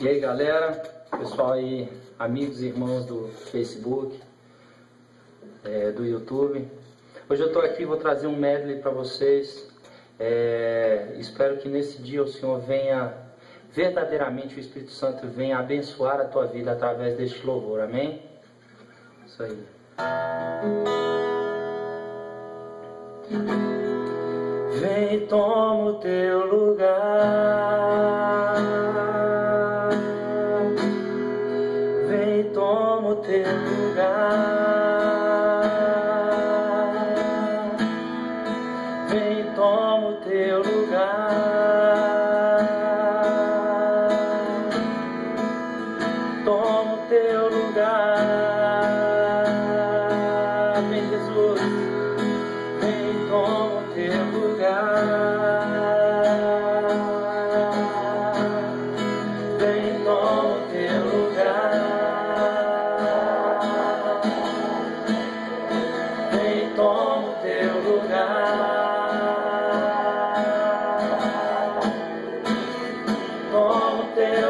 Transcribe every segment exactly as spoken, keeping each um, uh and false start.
E aí galera, pessoal aí, amigos e irmãos do Facebook, é, do YouTube. Hoje eu estou aqui, vou trazer um medley para vocês. É, espero que nesse dia o Senhor venha, verdadeiramente o Espírito Santo venha abençoar a tua vida através deste louvor, amém? Isso aí. Vem e toma o teu lugar, vem e toma o teu lugar, vem e toma o teu lugar, toma o teu lugar, vem Jesus, vem e toma o teu lugar, vem e toma o teu lugar, vem e toma o teu lugar, toma o teu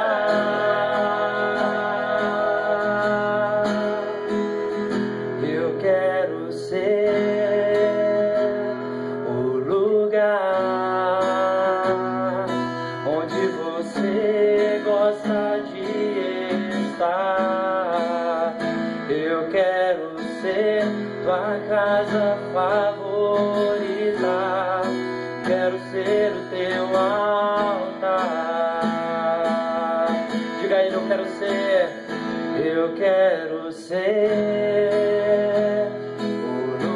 lugar. Eu quero ser o lugar onde você gosta de estar. Eu quero ser tua casa favorita, quero ser o teu altar. Diga aí, eu quero ser, eu quero ser o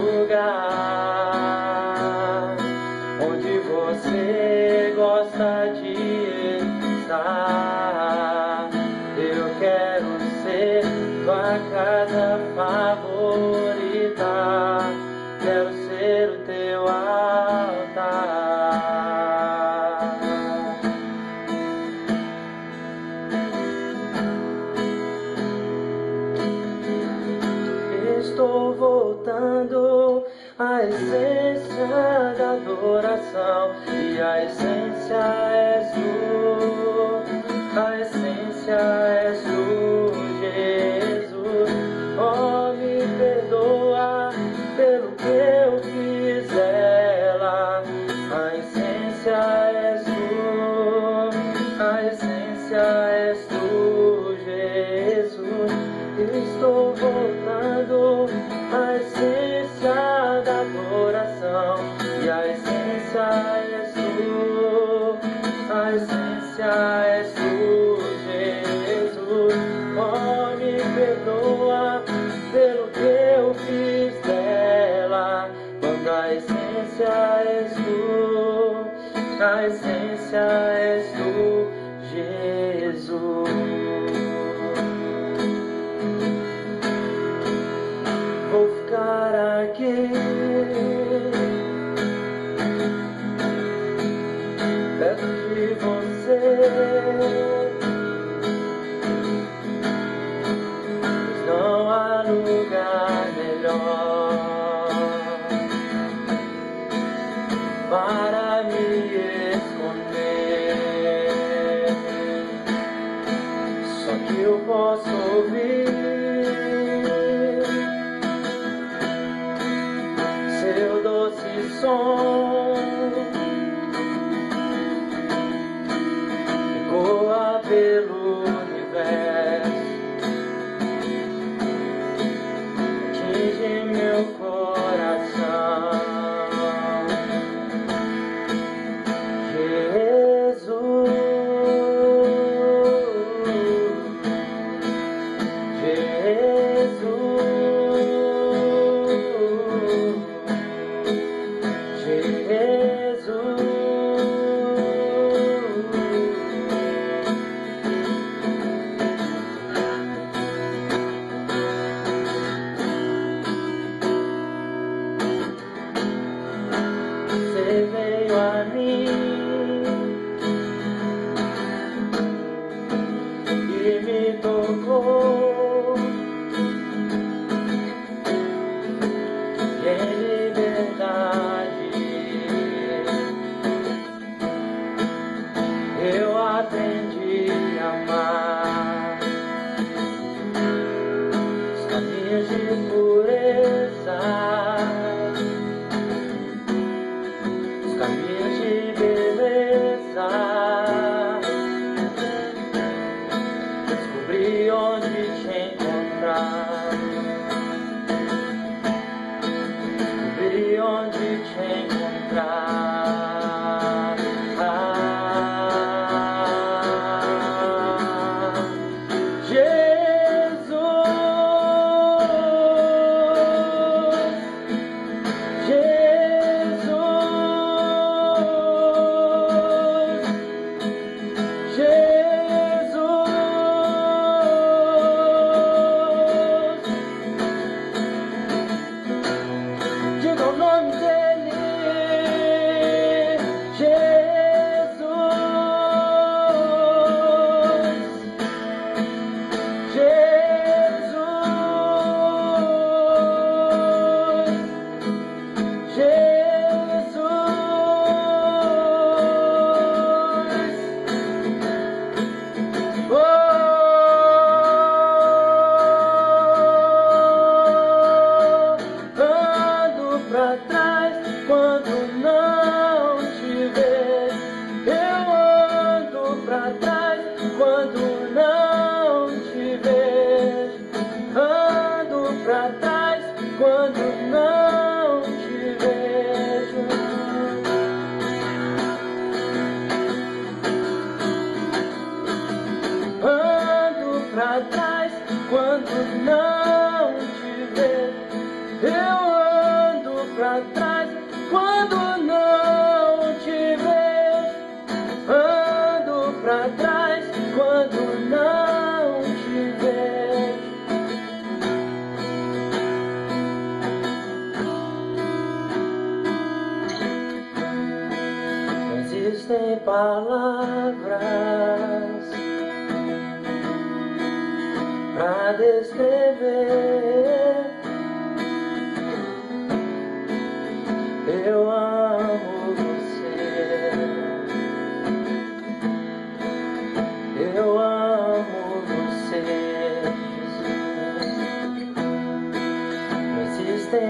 lugar onde você gosta de estar. Eu quero ser tua casa favorita, quero ser o teu altar. Estou voltando à essência da adoração, e a essência és tu, a essência és tu, Jesus. Oh, me perdoa pelo que eu fiz dela. A essência és tu, a essência és tu, Jesus. Estou voltando à essência da adoração, e a essência és tu, a essência és tu, Jesus. Oh, me perdoa pelo que eu fiz dela, quando a essência és tu, a essência és tu, Jesus. Vou ficar aqui perto de você, pois não há lugar melhor para me esconder. não te vejo. Eu ando pra trás quando não te vejo. Ando pra trás quando não te vejo. Não existem palavras pra descrever. Eu amo você. Eu amo você, Jesus. Não existem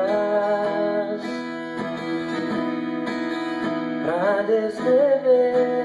palavras pra descrever.